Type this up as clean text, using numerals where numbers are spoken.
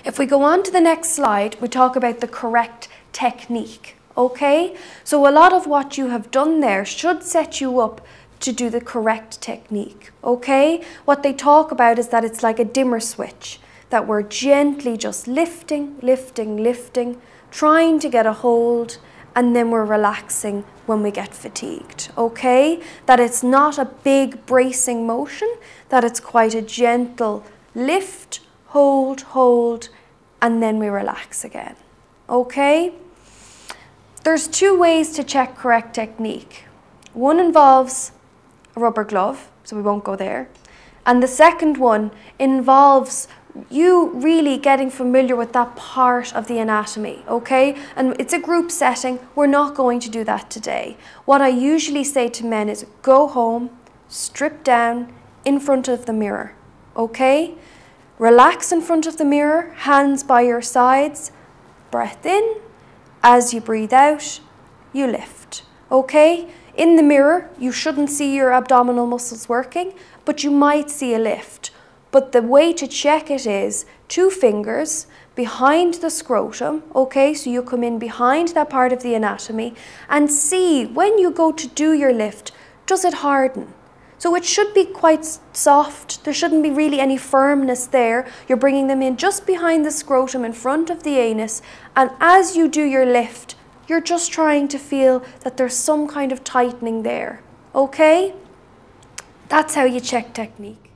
If we go on to the next slide, we talk about the correct technique, okay? So a lot of what you have done there should set you up to do the correct technique, okay? What they talk about is that it's like a dimmer switch, that we're gently just lifting, lifting, lifting, trying to get a hold, and then we're relaxing when we get fatigued, okay? That it's not a big bracing motion, that it's quite a gentle lift, hold, hold, and then we relax again, okay? There's two ways to check correct technique. One involves a rubber glove, so we won't go there. And the second one involves you really getting familiar with that part of the anatomy, okay? And it's a group setting, we're not going to do that today. What I usually say to men is go home, strip down in front of the mirror, okay? Relax in front of the mirror, hands by your sides, breath in, as you breathe out, you lift, okay? In the mirror, you shouldn't see your abdominal muscles working, but you might see a lift. But the way to check it is 2 fingers behind the scrotum, okay? So you come in behind that part of the anatomy and see when you go to do your lift, does it harden? So it should be quite soft. There shouldn't be really any firmness there. You're bringing them in just behind the scrotum in front of the anus. And as you do your lift, you're just trying to feel that there's some kind of tightening there, okay? That's how you check technique.